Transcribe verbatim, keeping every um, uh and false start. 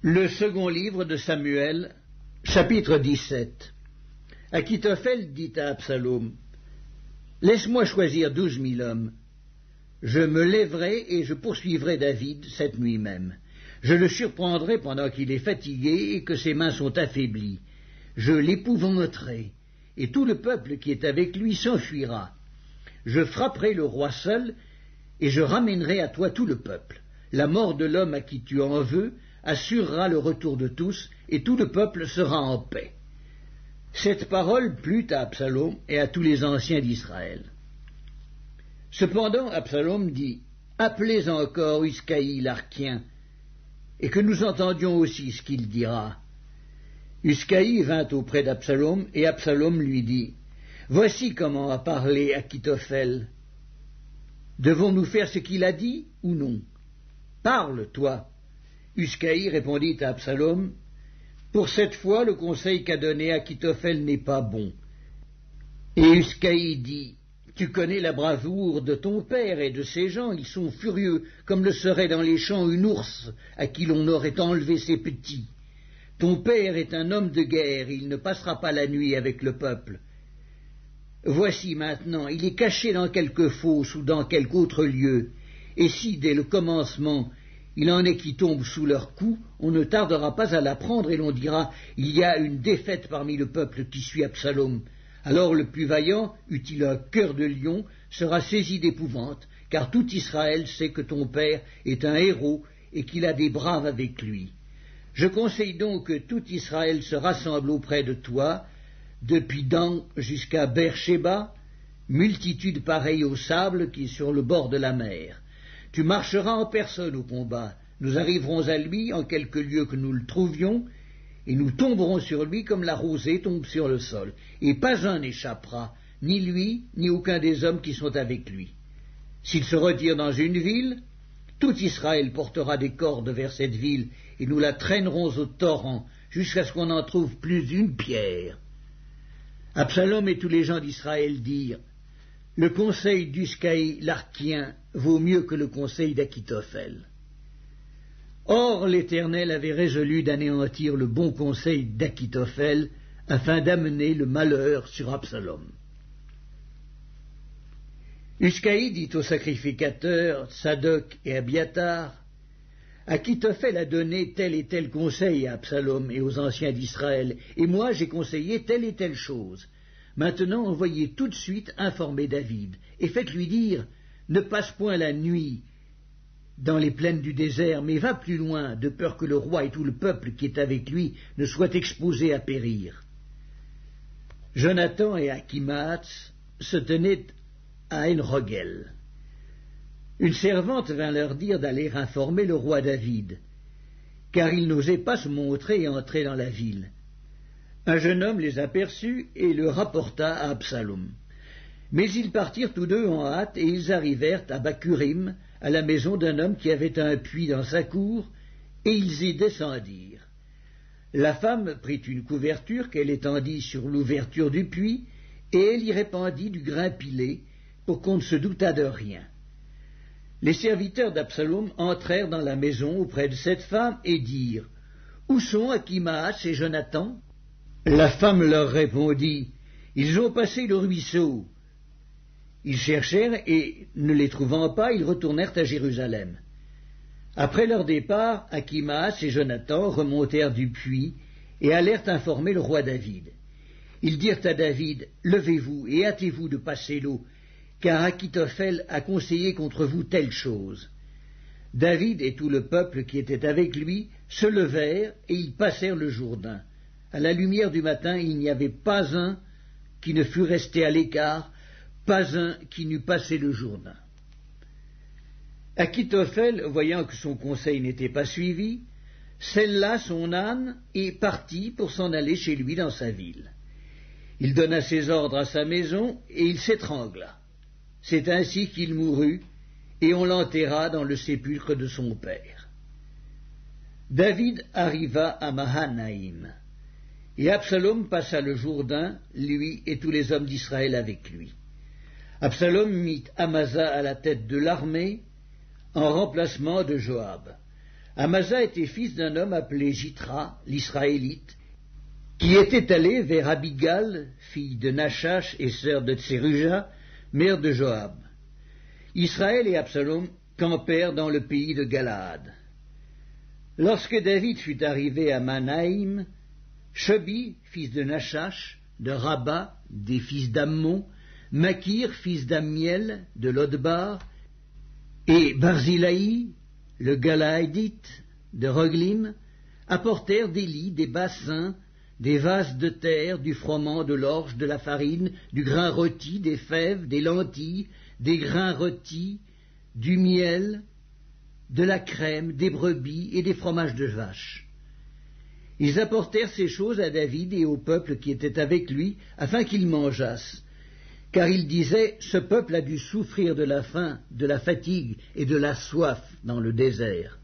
Le second livre de Samuel, chapitre dix-sept. Achitophel dit à Absalom, « Laisse-moi choisir douze mille hommes. Je me lèverai et je poursuivrai David cette nuit même. Je le surprendrai pendant qu'il est fatigué et que ses mains sont affaiblies. Je l'épouvanterai, et tout le peuple qui est avec lui s'enfuira. Je frapperai le roi seul, et je ramènerai à toi tout le peuple. La mort de l'homme à qui tu en veux assurera le retour de tous, et tout le peuple sera en paix. » Cette parole plut à Absalom et à tous les anciens d'Israël. Cependant Absalom dit, « Appelez encore Uscaï l'Archien, et que nous entendions aussi ce qu'il dira. » Uscaï vint auprès d'Absalom, et Absalom lui dit, « Voici comment a parlé Achitophel. Devons-nous faire ce qu'il a dit ou non? Parle, toi. » Uscaï répondit à Absalom, « Pour cette fois, le conseil qu'a donné Achitophel n'est pas bon. » Et Uscaï dit, « Tu connais la bravoure de ton père et de ses gens, ils sont furieux, comme le serait dans les champs une ours à qui l'on aurait enlevé ses petits. Ton père est un homme de guerre, il ne passera pas la nuit avec le peuple. Voici maintenant, il est caché dans quelque fosse ou dans quelque autre lieu, et si, dès le commencement, il en est qui tombent sous leur coup, on ne tardera pas à l'apprendre et l'on dira, il y a une défaite parmi le peuple qui suit Absalom. Alors le plus vaillant, eût-il un cœur de lion, sera saisi d'épouvante, car tout Israël sait que ton père est un héros et qu'il a des braves avec lui. Je conseille donc que tout Israël se rassemble auprès de toi, depuis Dan jusqu'à Beersheba, multitude pareille au sable qui est sur le bord de la mer. Tu marcheras en personne au combat, nous arriverons à lui en quelque lieu que nous le trouvions, et nous tomberons sur lui comme la rosée tombe sur le sol, et pas un n'échappera, ni lui, ni aucun des hommes qui sont avec lui. S'il se retire dans une ville, tout Israël portera des cordes vers cette ville, et nous la traînerons au torrent, jusqu'à ce qu'on n'en trouve plus une pierre. » Absalom et tous les gens d'Israël dirent, « Le conseil d'Uscaï l'Archien vaut mieux que le conseil d'Achitophel. » Or l'Éternel avait résolu d'anéantir le bon conseil d'Achitophel afin d'amener le malheur sur Absalom. Uscaï dit aux sacrificateurs Tsadok et Abiatar, « Achitophel a donné tel et tel conseil à Absalom et aux anciens d'Israël, et moi j'ai conseillé telle et telle chose. Maintenant envoyez tout de suite informer David, et faites-lui dire, ne passe point la nuit dans les plaines du désert, mais va plus loin, de peur que le roi et tout le peuple qui est avec lui ne soient exposés à périr. » Jonathan et Achimaatz se tenaient à En-Rogel. Une servante vint leur dire d'aller informer le roi David, car il n'osait pas se montrer et entrer dans la ville. Un jeune homme les aperçut et le rapporta à Absalom. Mais ils partirent tous deux en hâte, et ils arrivèrent à Bakurim, à la maison d'un homme qui avait un puits dans sa cour, et ils y descendirent. La femme prit une couverture qu'elle étendit sur l'ouverture du puits, et elle y répandit du grain pilé, pour qu'on ne se doutât de rien. Les serviteurs d'Absalom entrèrent dans la maison auprès de cette femme et dirent, « Où sont Achimaatz et Jonathan ?» La femme leur répondit, « Ils ont passé le ruisseau. » Ils cherchèrent et, ne les trouvant pas, ils retournèrent à Jérusalem. Après leur départ, Achimaatz et Jonathan remontèrent du puits et allèrent informer le roi David. Ils dirent à David, « Levez-vous et hâtez-vous de passer l'eau, car Achitophel a conseillé contre vous telle chose. » David et tout le peuple qui était avec lui se levèrent et ils passèrent le Jourdain. À la lumière du matin, il n'y avait pas un qui ne fût resté à l'écart, pas un qui n'eût passé le Jourdain. Achitophel, voyant que son conseil n'était pas suivi, sella son âne et partit pour s'en aller chez lui dans sa ville. Il donna ses ordres à sa maison et il s'étrangla. C'est ainsi qu'il mourut, et on l'enterra dans le sépulcre de son père. David arriva à Mahanaïm, et Absalom passa le Jourdain, lui et tous les hommes d'Israël avec lui. Absalom mit Amasa à la tête de l'armée, en remplacement de Joab. Amasa était fils d'un homme appelé Jitra, l'Israélite, qui était allé vers Abigal, fille de Nachash et sœur de Tseruja, mère de Joab. Israël et Absalom campèrent dans le pays de Galaad. Lorsque David fut arrivé à Manaïm, Shobi, fils de Nachash, de Rabba, des fils d'Ammon, Makir, fils d'Ammiel, de Lodbar, et Barzilai, le Galaadite, de Roglim, apportèrent des lits, des bassins, des vases de terre, du froment, de l'orge, de la farine, du grain rôti, des fèves, des lentilles, des grains rôtis, du miel, de la crème, des brebis et des fromages de vache. Ils apportèrent ces choses à David et au peuple qui était avec lui, afin qu'ils mangeassent. Car ils disaient, ce peuple a dû souffrir de la faim, de la fatigue et de la soif dans le désert.